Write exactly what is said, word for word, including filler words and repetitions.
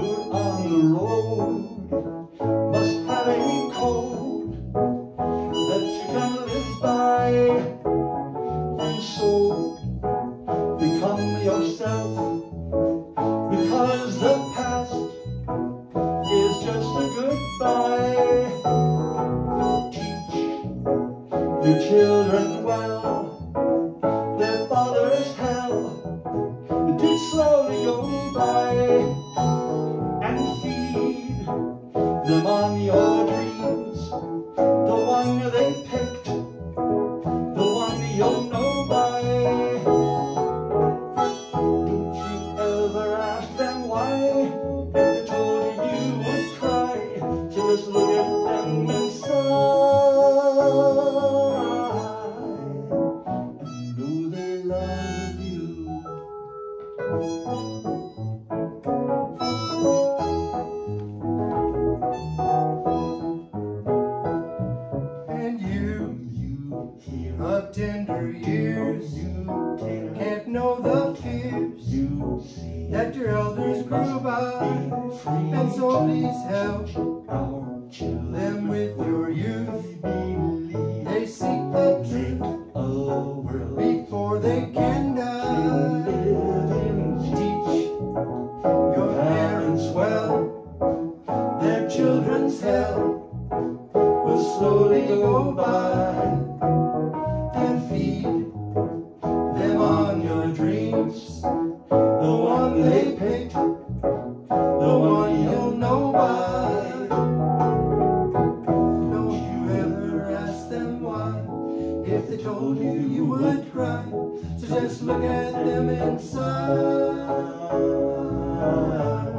out on the road must have a code that you can live by, and so become yourself, because the past is just a goodbye. Teach your children well, their father's hell did slowly go by, and feed them on your dreams, the one they picked, the one you'll know by. Don't you ever ask them why, if they told you you would cry, so just look at them and sigh, and know they love you. And you, You hear of tender years, you care, can't know the fears you see that your elders grew by, be free. and so please help Our children them with your youth. believe They seek the truth a world before they can die. Teach your parents well, their children's hell will slowly go by, and feed them on your dreams, the one they picked, the one you'll know by. Don't you ever ask them why, if they told you you would cry, so just look at them and sigh.